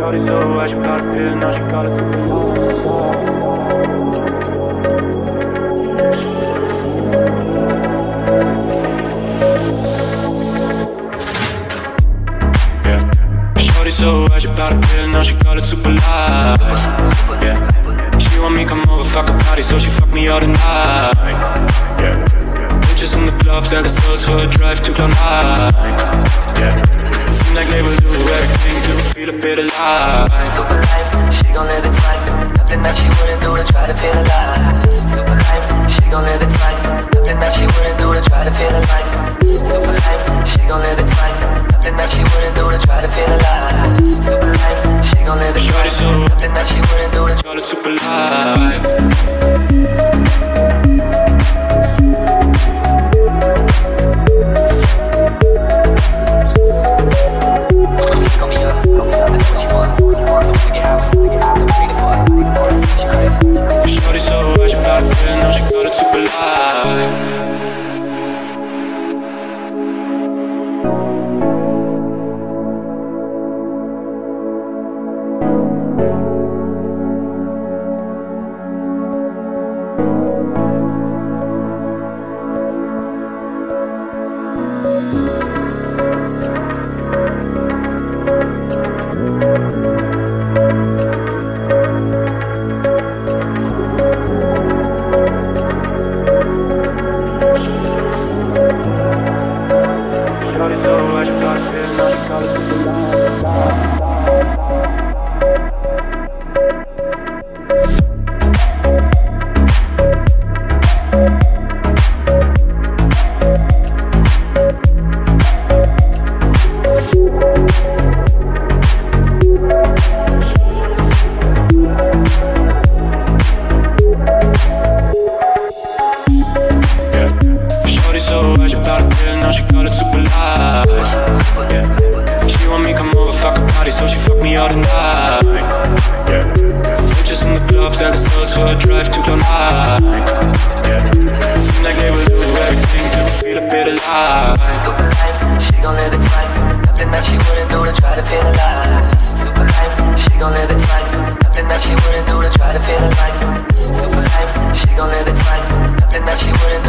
Shorty so bad, she got a pill, now she call it super fly. So I just bought a pill, now she call it super light. Yeah, she want me come over, fuck a party, so she fuck me all the night. Yeah, bitches in the club sell the soul to a drive to Cloud9. Yeah, seem like they will do everything to feel a bit alive. Super life, she gon' live it twice. Nothing that she wouldn't do to try to feel alive. Super life, she gon' live it twice. Nothing that she wouldn't do to try to feel alive. Super life, she gon' live it twice. Nothing that she wouldn't do to try to feel alive. Super life, she gon' live it twice. Nothing that she wouldn't do to call it super life. Shorty so hard, she bought a pill, now she call it super light.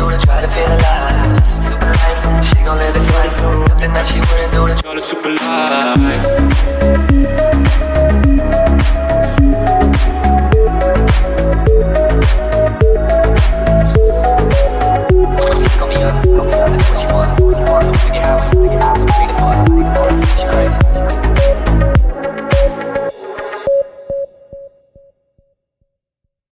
Super light.